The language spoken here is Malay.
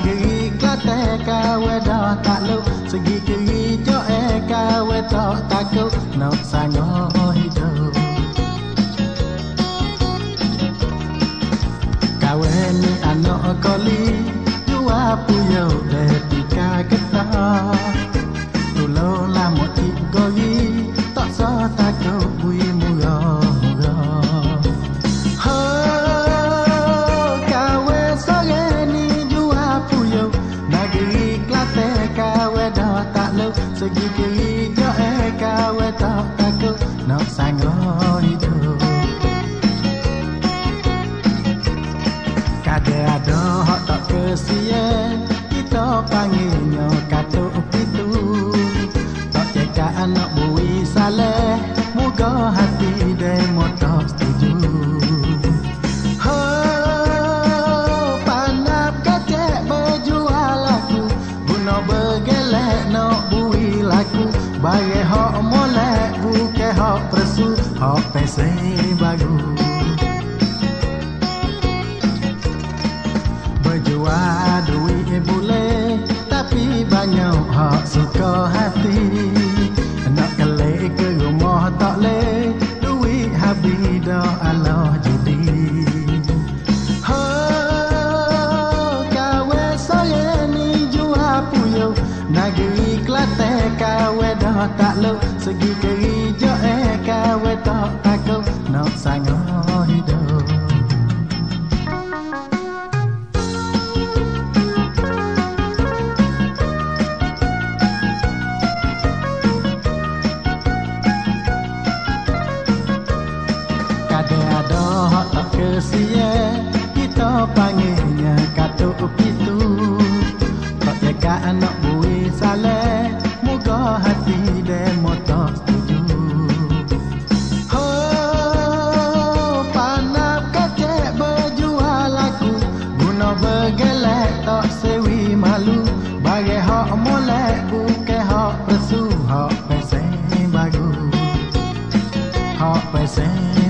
Nageri Kelantan kawe dah takluk, segi kiri jo kawe tak takut, nak sangat hidup. Kawe ni anak koli, jua puyo detika getah. Tolong lama gori, tak sah takut bui murah-murah. Ha, kawe sore ni jua puyo, Nageri Kelantan kawe dah takluk, segi kiri jo kawe tak takut, nak sangat hidup. Ada hak tak kesian, kita panggilnya katuk pitu. Tak cekak anak bui saleh, moga hati demo tak setuju. Ha, panap kacek berjual laku, guna bergelek nak bui laku. Bagi hak molek bukan hak persu, hak pesen bagus. Berjual duit boleh, tapi banyak hak suka hati. Nak kelek ke rumah tak leh, duit habis dah Allah judi. Ha, kawe saya ni jual puyo, Nageri Kelantan kawe dah takluk, segi kiri jo kawe tak takut, nak sangat hidup. Ada hak tak kesian, kita panggilnya katuk pitu. Tak jaga anak bui saleh, moga hati demo tak setuju. Ho, panap kacek berjual laku, guna bergelek tak sewi malu. Bagi hak molek bukan hak persu, hak pesen bagus, hak pesen